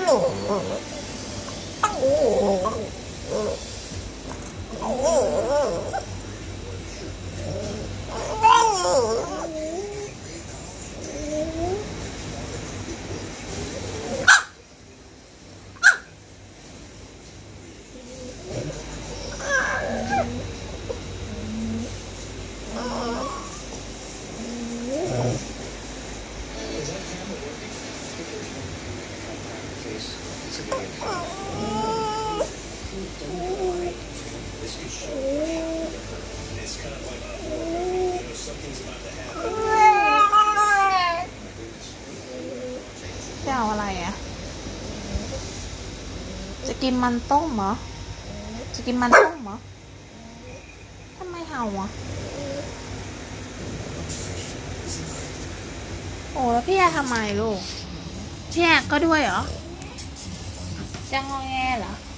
จะเอาอะไรอ่ะจะกินมันต้มเหรอจะกินมันต้มเหรอทำไมเห่าอ่ะโอ้แล้วพี่แอทำไมลูกพี่แอก็ด้วยเหรอจะงอแงเหรอ